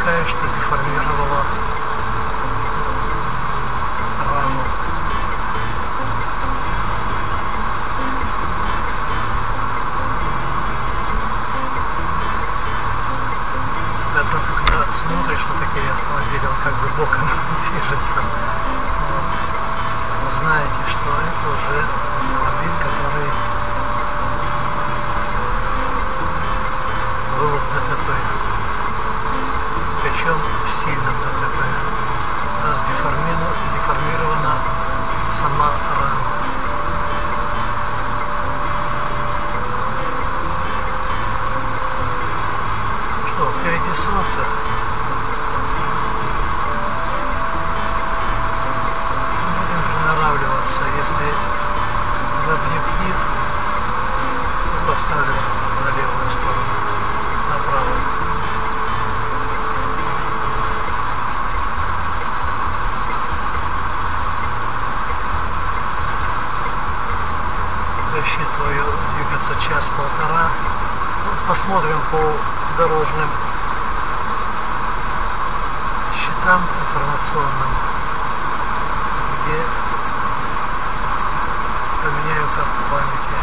такая, что деформировала раму. Зато когда смотришь на такие автомобили, он как бы боком движется. Вот. Вы знаете, что это уже автомобиль, который был в ДТП. Причем в сильном ДТП. Раз деформирована сама рама. Что, впереди солнце. Будем приноравливаться, если в объектив поставлю на левую сторону, на правую. Рассчитываю двигаться час-полтора. Посмотрим по дорожным счетам информационным, где поменяю карту памяти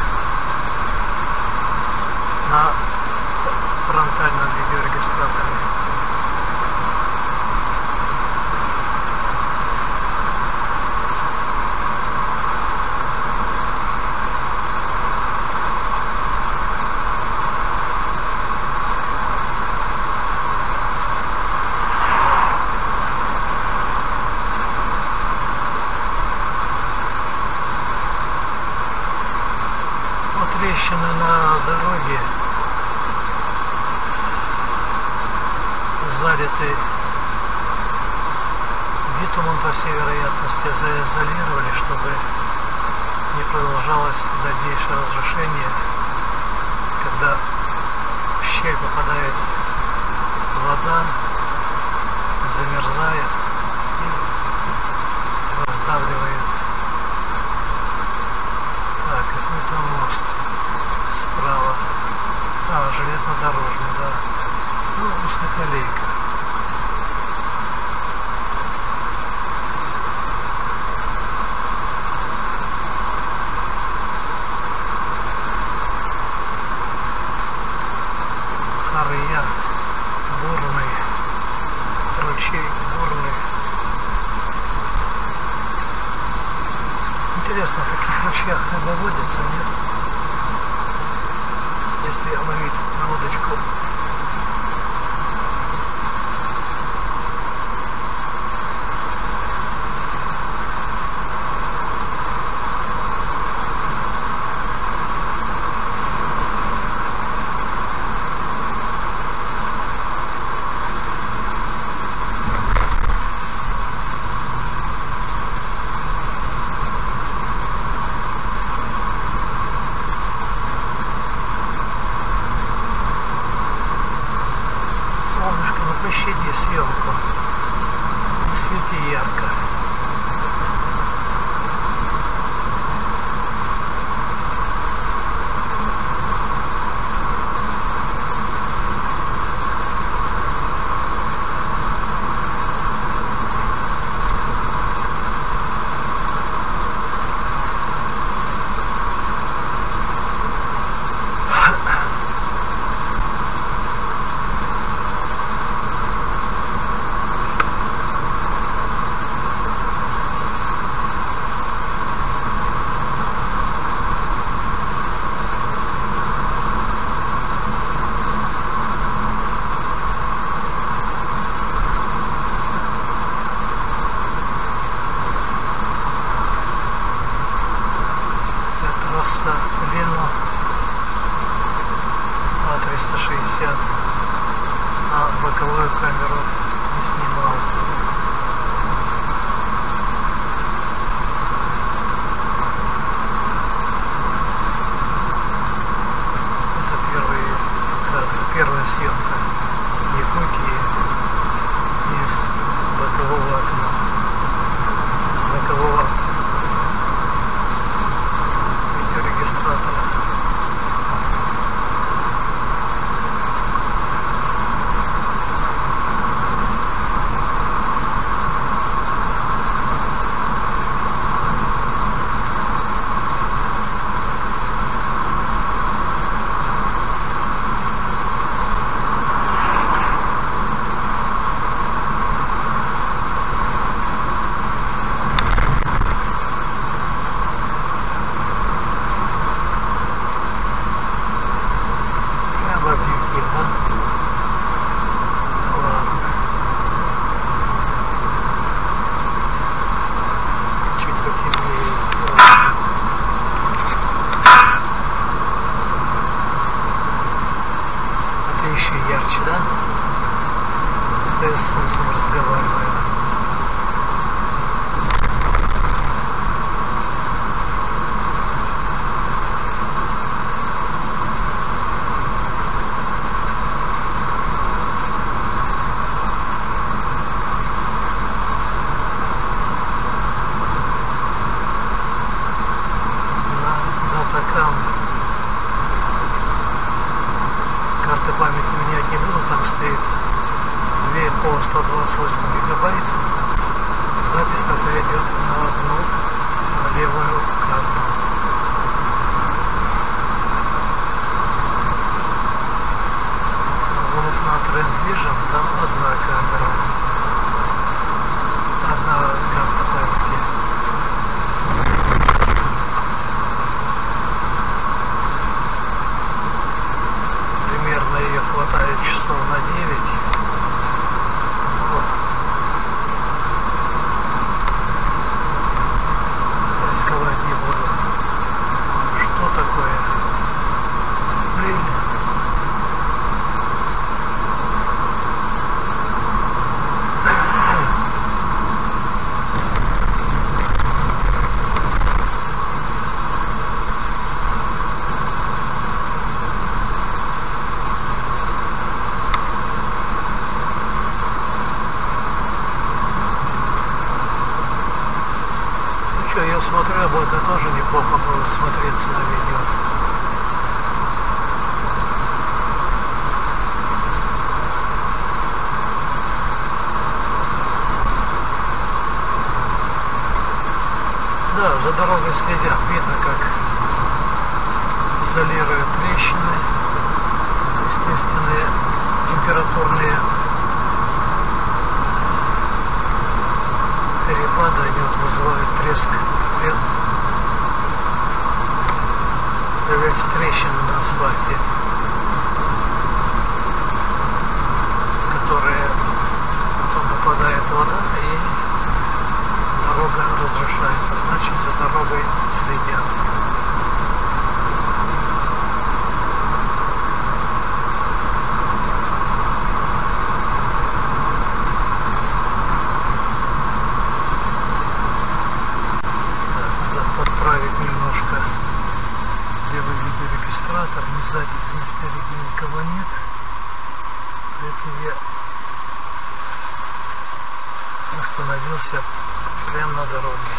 на фронтальном видеорегистраторе. Трещины на дороге залиты битумом, по всей вероятности, заизолировали, чтобы не продолжалось дальнейшее разрушение. Когда в щель попадает вода, замерзает и раздавливает. Так, какой-то мост справа. Железнодорожный, да. Ну, узкоколейка. Харья, бурный, ручей бурный. Интересно, в таких ручьях рыба водится, нет? Если ловить на удочку. Пощади съемку, не свети ярко. Лено А360 на боковую камеру не снимал. Это первая съемка Якутии из бокового окна, с бокового видеорегистратора. я с солнцем разговариваю. Карты памяти менять не буду, там стоит 2 по 128 гигабайт. Запись пока идет на одну левую карту. Вот на Trend Vision там одна камера, одна карта памяти. Примерно ее хватает часов на 9. Вот. Рисковать не буду. Что такое? Блин. Я смотрю, это тоже неплохо будет смотреться на видео. Да, за дорогой следят, видно, как изолируют трещины, естественные температурные перепады, они вот вызывают треск. Появляются трещины на асфальте, которые потом попадает вода и дорога разрушается. Значит, за дорогой следят. Немножко, где вы видели регистратор, ни сзади, ни спереди никого нет, поэтому я остановился прямо на дороге.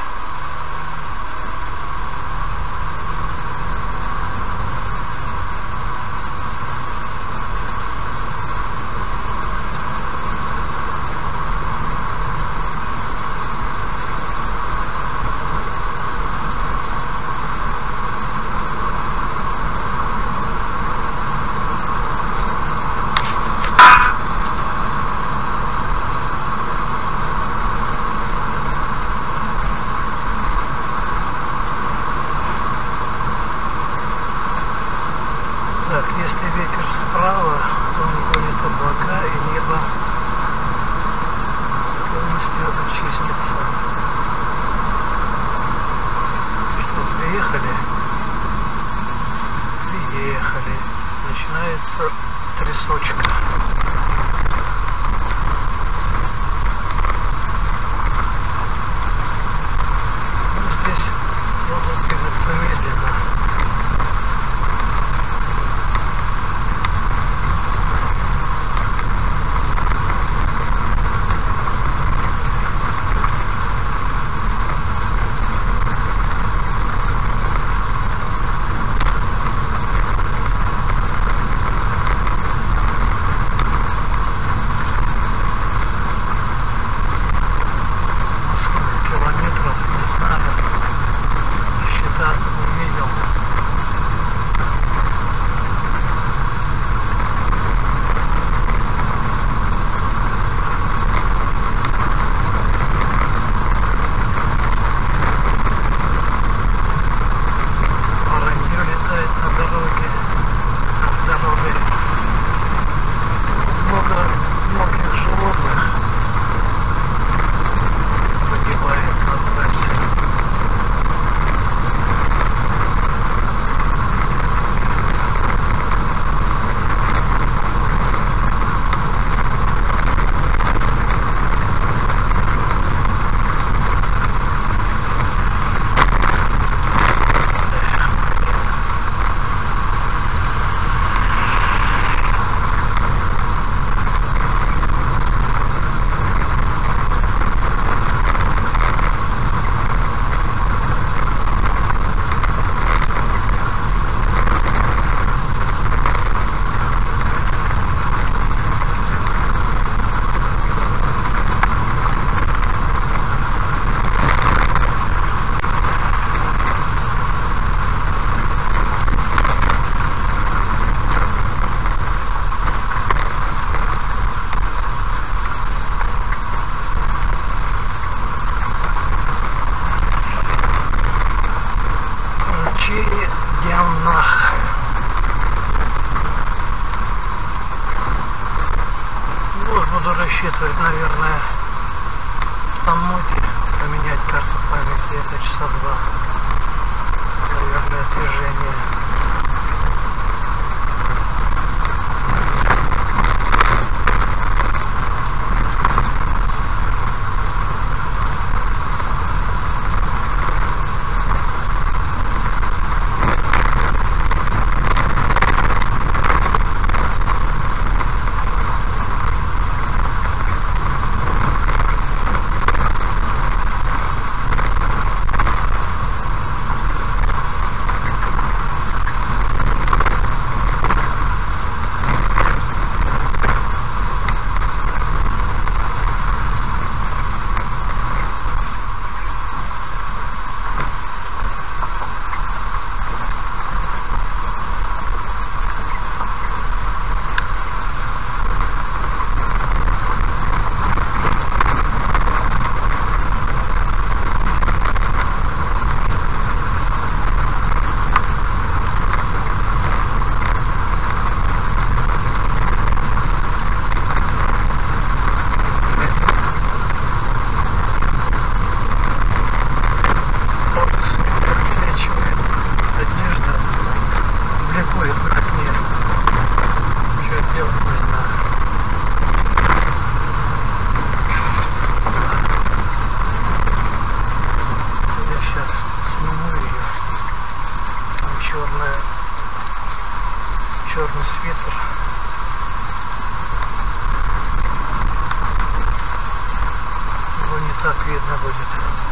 Стоит, наверное, там ноги поменять карту памяти, это часа 2. Наверное, движение. Черный свитер. Его не так видно будет.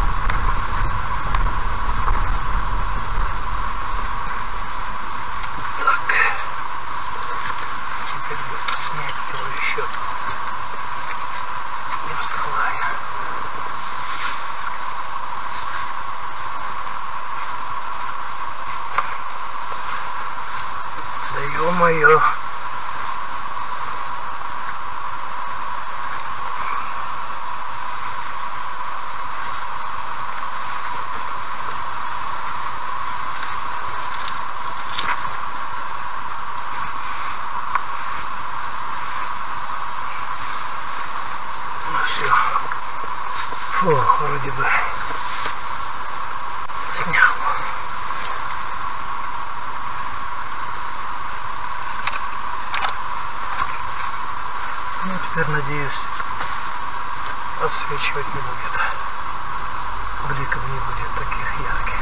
Так. Теперь бы снять его еще. Не вставая. Да ё-моё! Ну все. Фу, вроде бы снял. Ну, теперь, надеюсь, отсвечивать не будет. Бликов не будет таких ярких.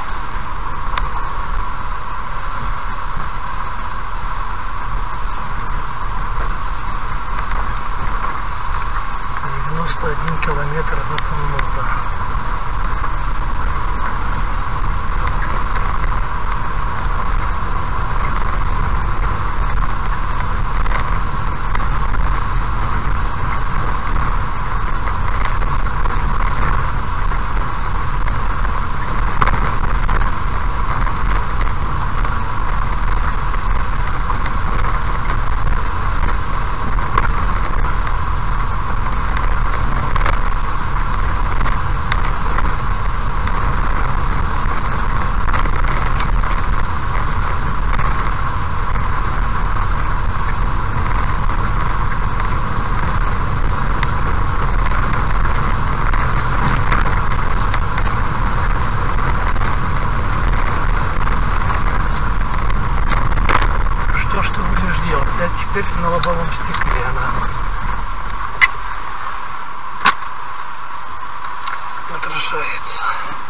Один километр до Мурда. Теперь на лобовом стекле она отражается.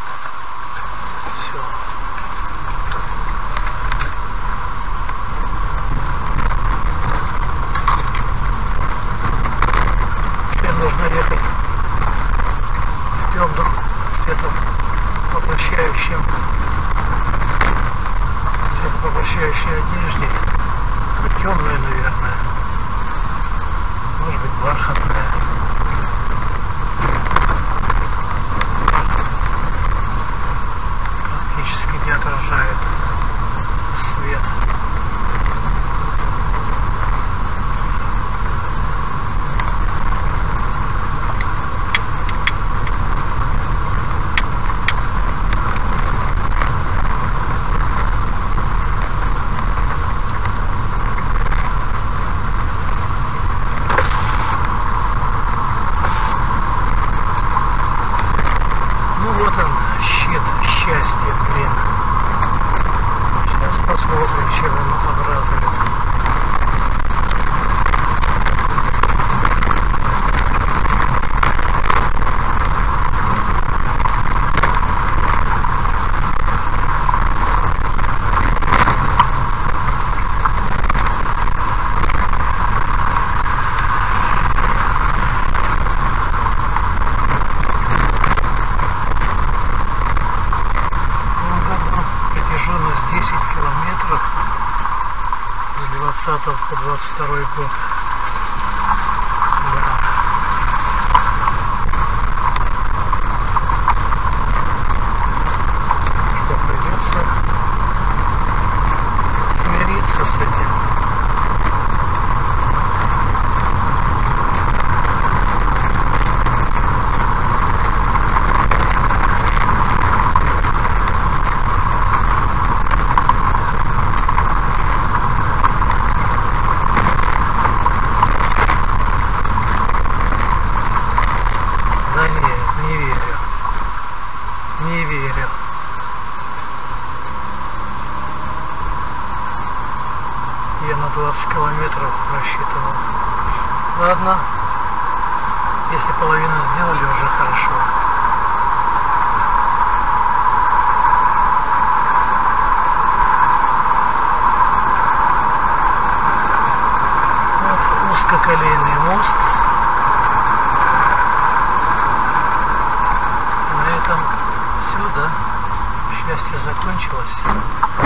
Все. Теперь нужно ехать в темном светопоглощающем светопоглощающей одежде. Темная, наверное. Может быть, бархатная. Практически не отражает свет. выставку 22 год. Да. Что придется смириться с этим. Да нет, не верю. Не верю. Я на 20 километров рассчитывал. Ладно. Если половину сделали, уже хорошо. Вот узкоколейный мост. На этом все, да? Счастье закончилось.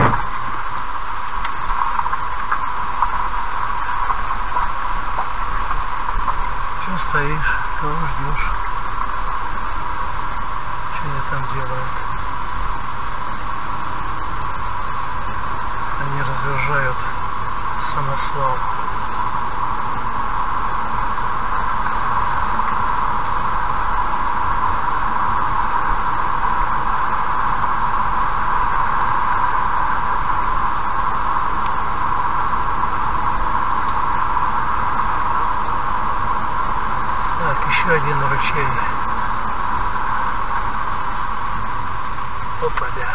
Чего стоишь? Кого ждешь? Что они там делают? Они разъезжают самосвал. Еще один ручей. Опа-да.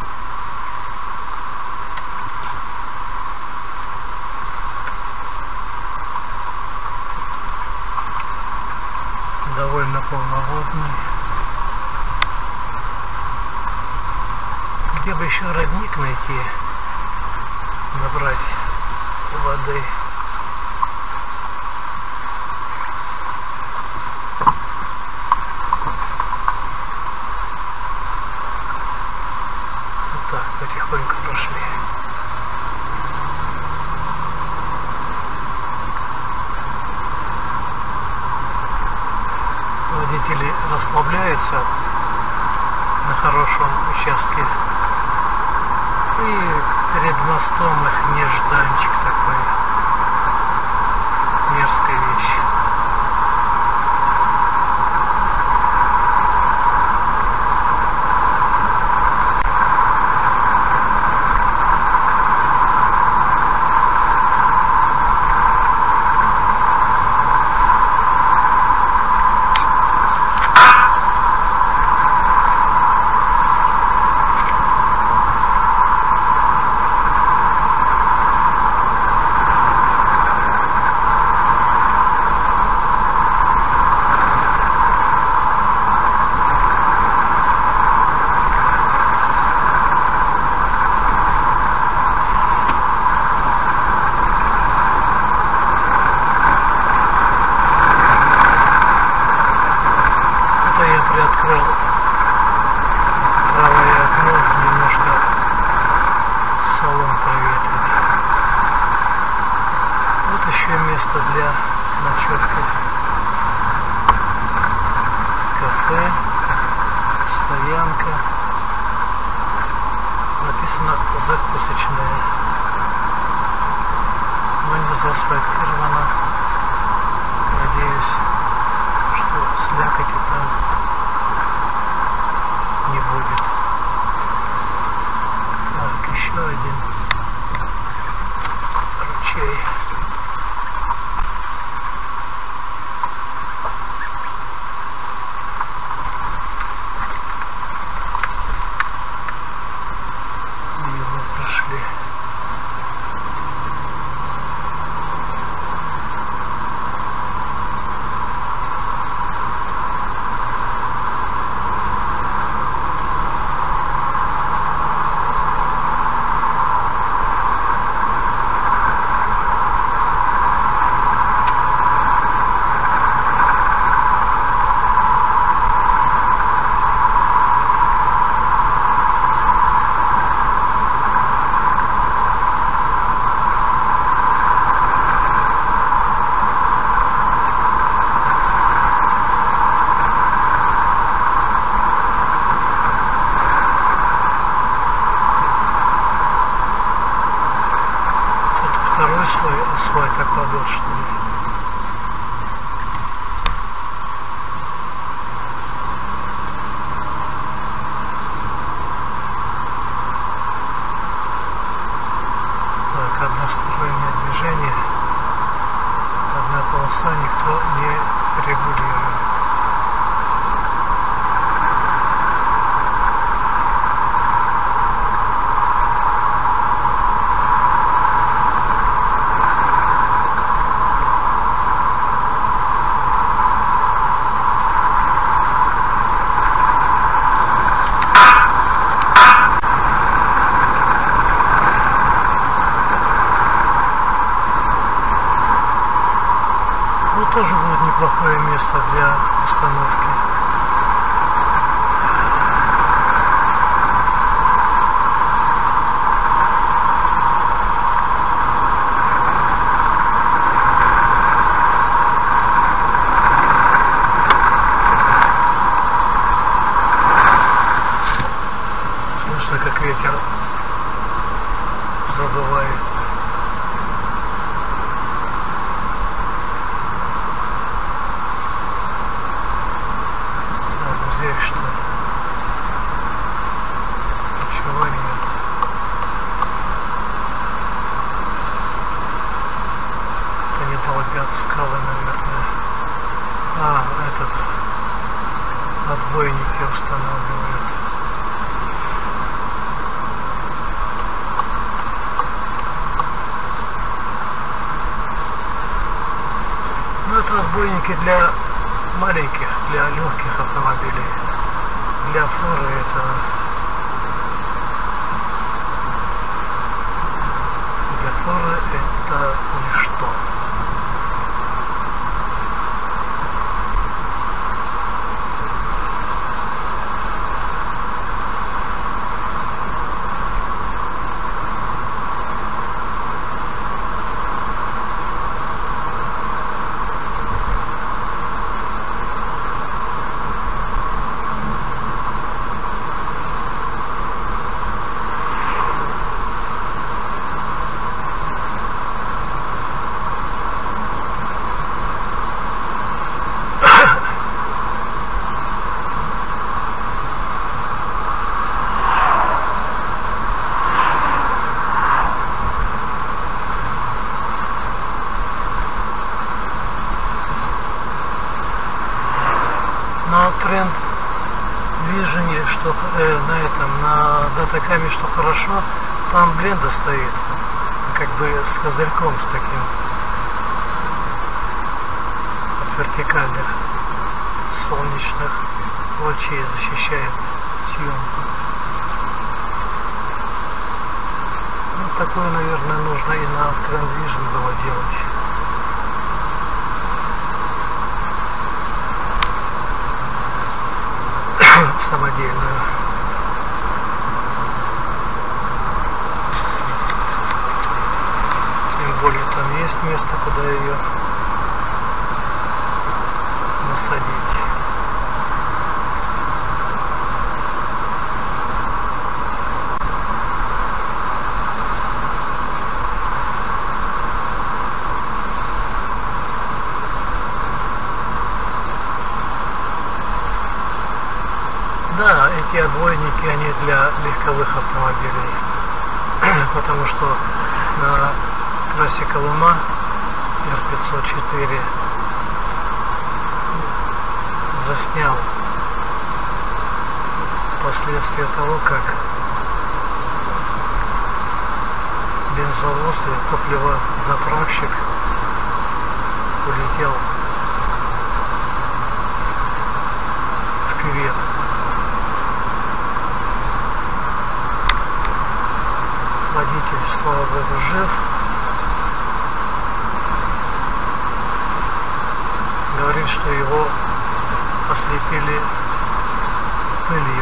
Довольно полноводный. Где бы еще родник найти, набрать воды. Так, потихоньку прошли. Водители расслабляются на хорошем участке. И перед мостом их нежданчик такой. Мерзкая вещь. Приоткрыл правое окно, немножко салон проветрить. Вот еще место для ночевки. Кафе, стоянка. Написано закусочная, но не заасфальтировано. Надеюсь, что слякоти там место для остановки. Слышно, как ветер задувает. Здесь что? Ничего нет. Это не долбят скалы, наверное. А, этот отбойники устанавливают. Ну, это отбойники для маленьких, для легких автомобилей. Для фуры это ничто. Но тренд движения, что на датакаме, что хорошо, там бленда стоит, как бы с козырьком, с таким, от вертикальных солнечных лучей защищает съемку. Ну, такое, наверное, нужно и на тренд Vision было делать. Самодельную. Тем более там есть место, куда ее насадить. Да, эти отбойники, они для легковых автомобилей, потому что на трассе Колыма Р-504 заснял последствия того, как бензовоз и топливозаправщик улетел в кювет. Водитель, слава богу, жив. Говорит, что его ослепили пылью.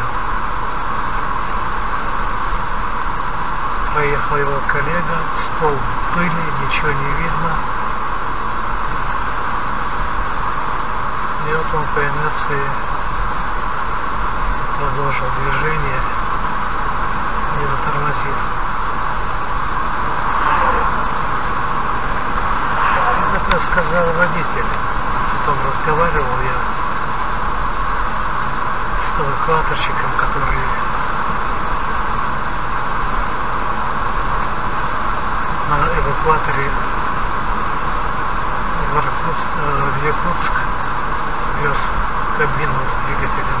Проехал его коллега, столб пыли, ничего не видно. И вот он по инерции продолжил движение, не затормозил. Это сказал водитель. Потом разговаривал я с эвакуаторщиком, который на эвакуаторе в Якутск вез кабину с двигателем.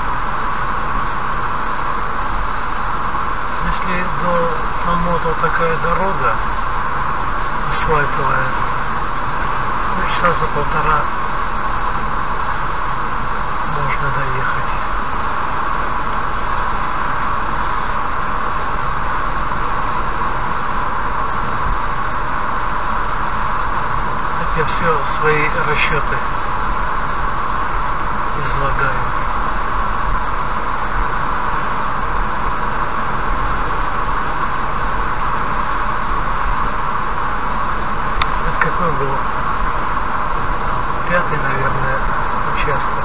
Такая дорога асфальтовая. Ну, часа за полтора можно доехать. Так я все свои расчеты излагаю. Это какой был? 5-й, наверное, участок.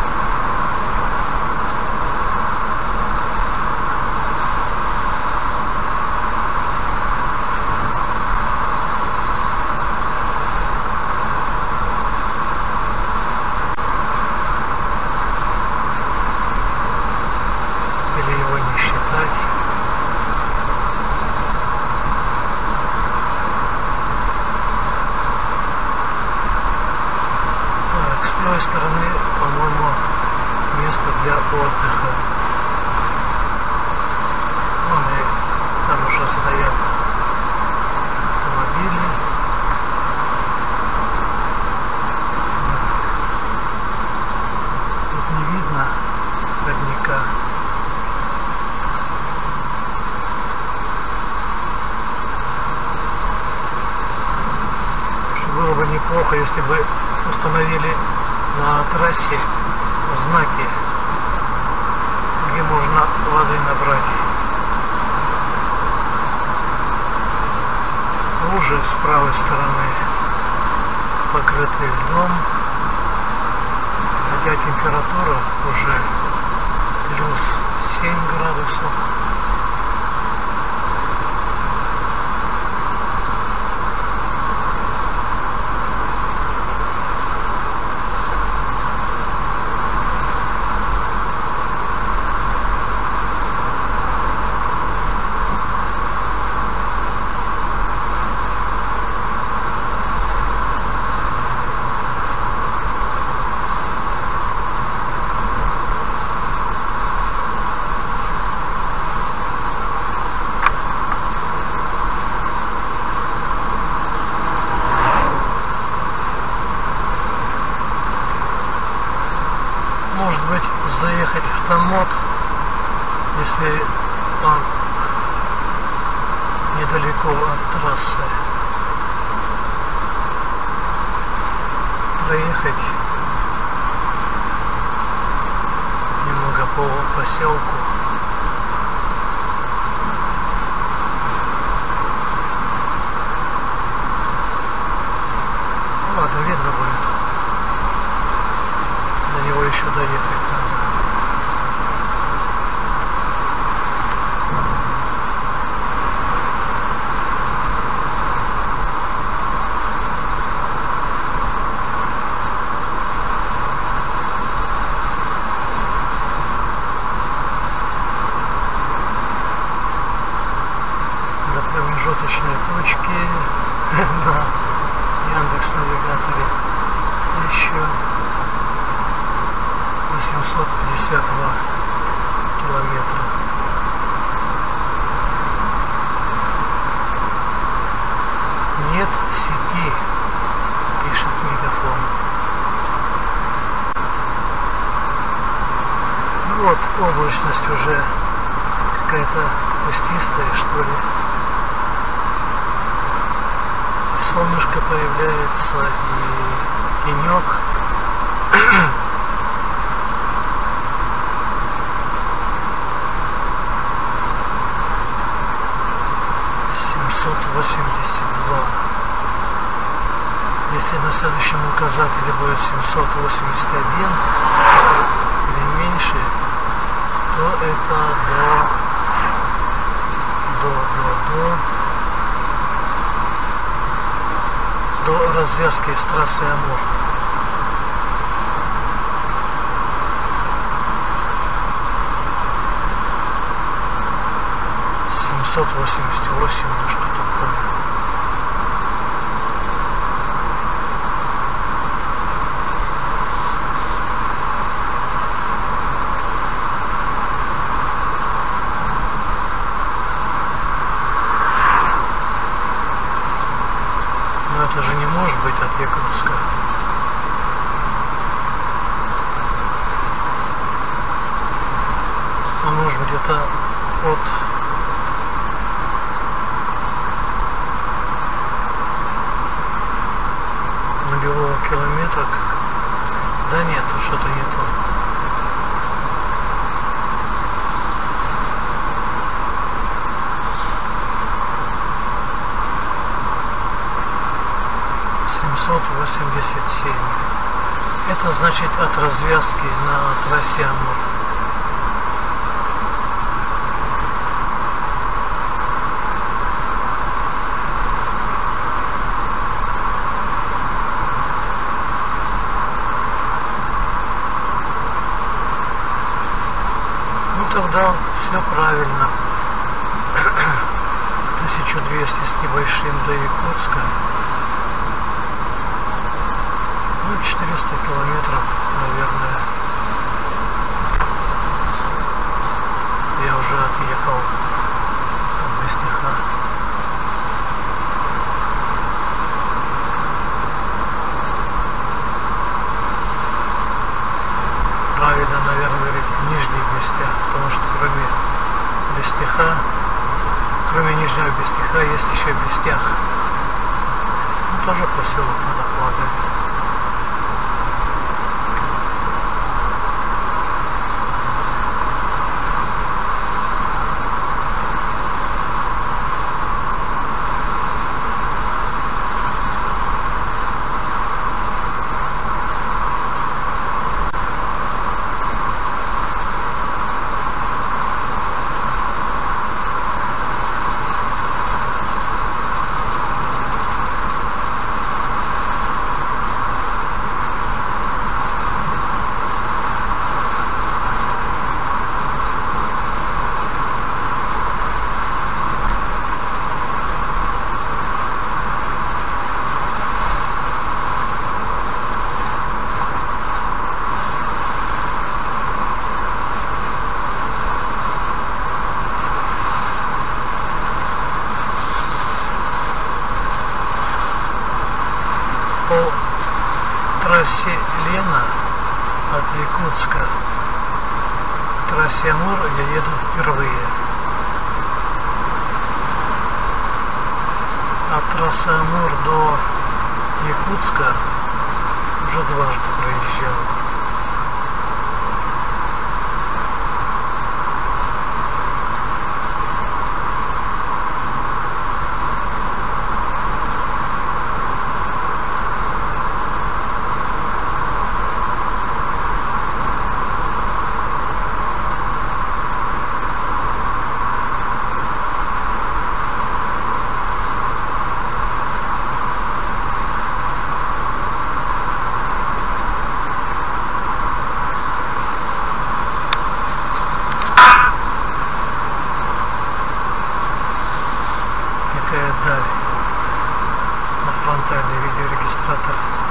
С той стороны, по-моему, место для отдыха. Вон и там уже стоят автомобили. Тут не видно родника. Было бы неплохо, если бы установили на трассе знаки, где можно воды набрать. Лужи с правой стороны покрыты льдом, хотя температура уже плюс 7 градусов. Может быть, заехать в Томот, если он недалеко от трассы. Проехать немного по поселку. Ну ладно, видно будет. До него еще доехать надо. До промежуточной точки на Яндекс.Навигаторе еще 852 километра. Нет сети, пишет мегафон. Ну вот, облачность уже какая-то пустистая, что ли. Солнышко появляется и тенек. 782. Если на следующем указателе будет 781 или меньше, то это до развязки с трассы Амур. — 788, ну что такое. от Якутска. А может где-то от нулевого километра. Да нет, что-то не то. Это значит от развязки на трассе Амур. Ну тогда все правильно. 1200 с небольшим до Якутска. 400 километров, наверное, я уже отъехал от Бестиха. Правильно, наверное, говорить Нижний Бестих, потому что кроме Бестиха, кроме Нижнего Бестиха есть еще Бестях. Ну, тоже поселок, надо полагать. По трассе Лена от Якутска к трассе Амур я еду впервые. От трассы Амур до Якутска уже дважды проезжал. Далее на фронтальный видеорегистратор.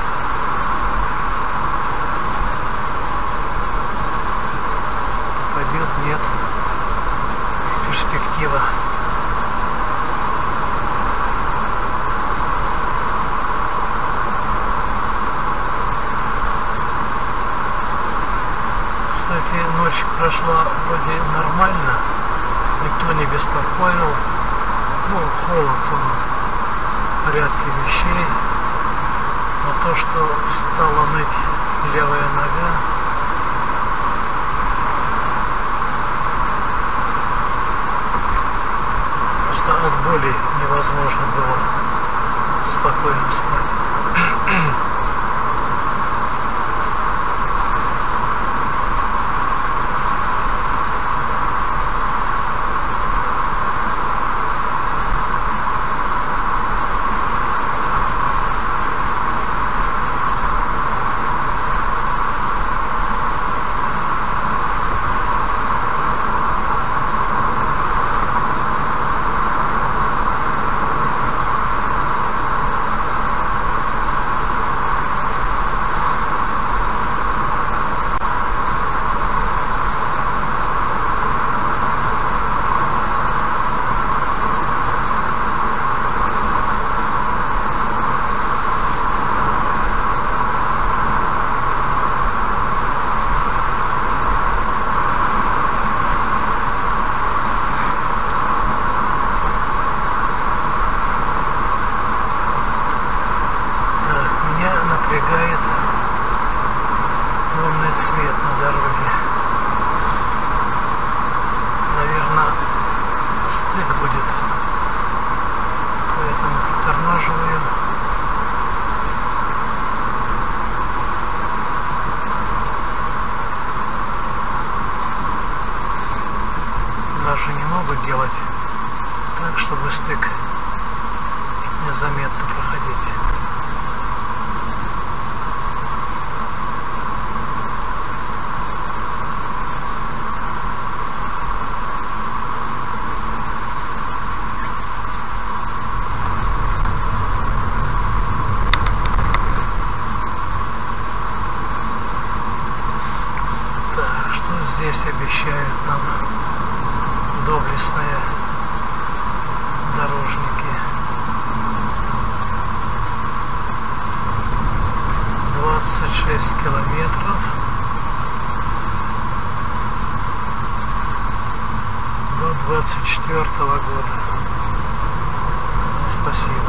Попадет, нет. Перспектива. Кстати, ночь прошла вроде нормально, никто не беспокоил. Ну, холод, он в порядке вещей, но то, что стала ныть левая нога, просто от боли невозможно было спокойно спать. незаметно проходить. Здесь обещают нам доблестные дорожники. 26 километров до 24 года. Спасибо.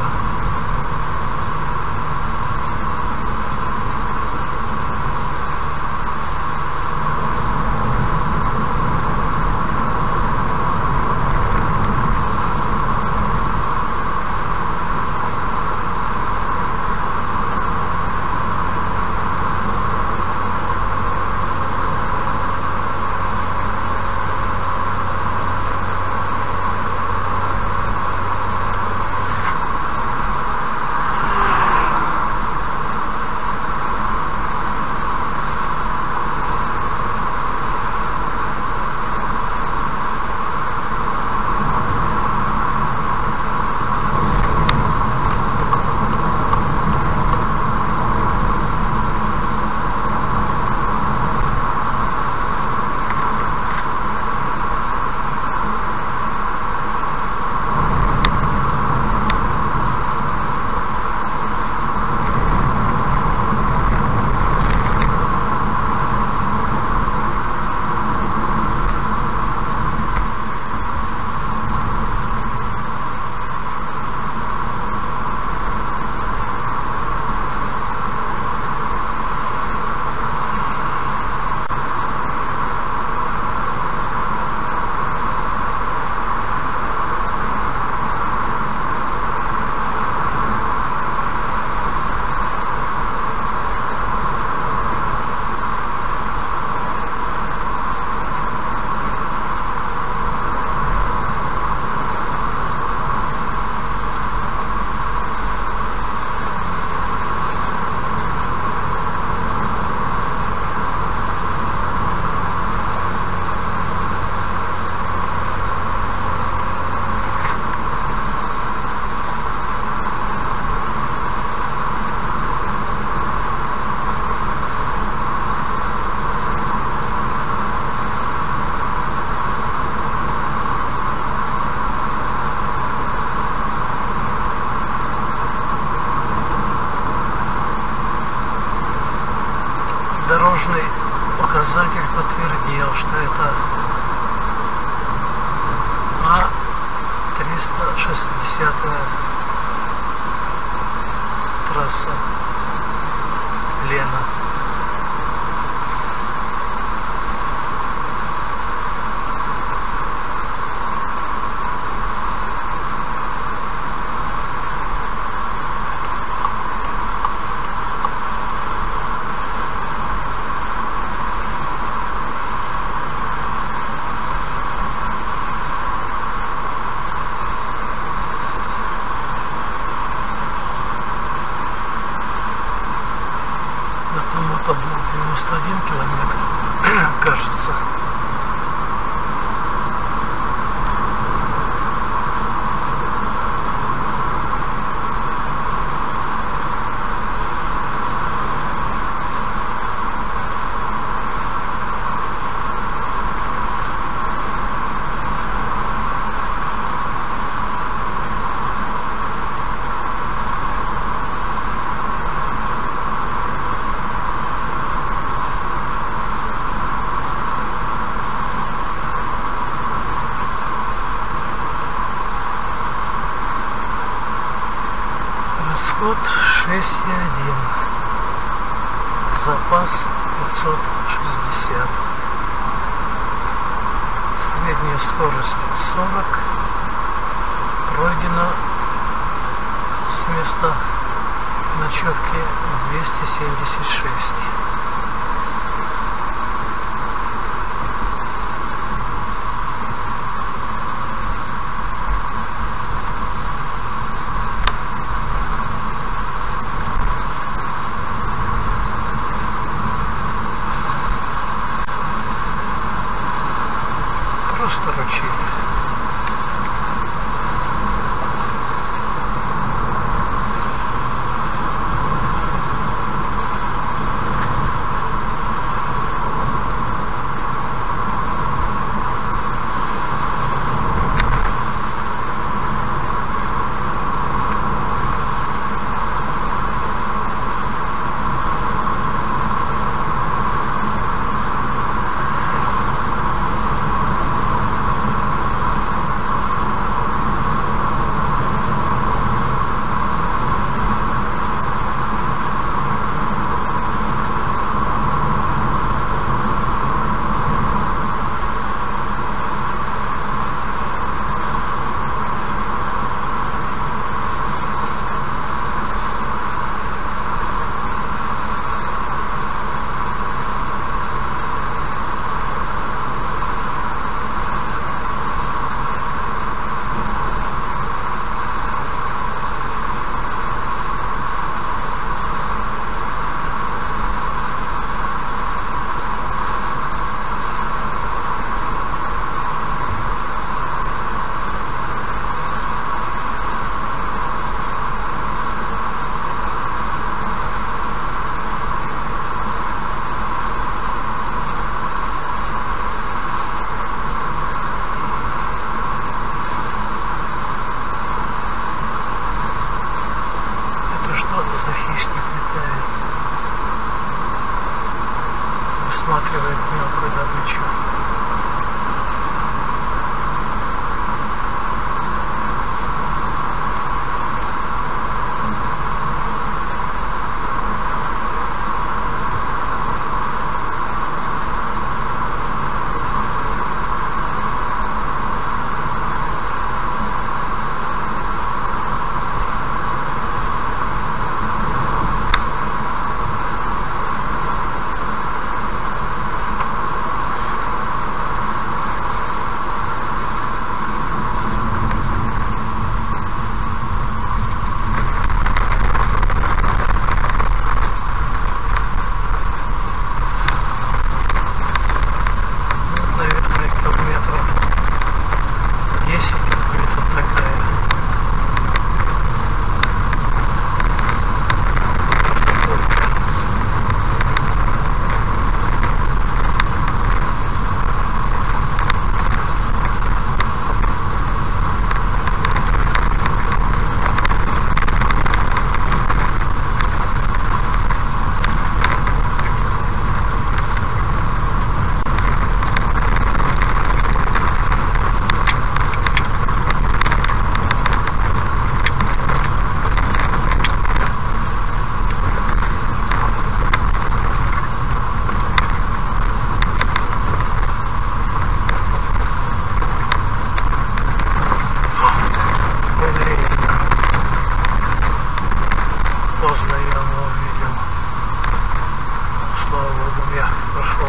Дорожный указатель подтвердил, что это А-360 трасса Лена. Это был 91 километр, кажется. Расход 6,1. Запас 560. Средняя скорость 40. Пройдено с места ночевки 276. поздно я его увидел. Слава Богу, я прошел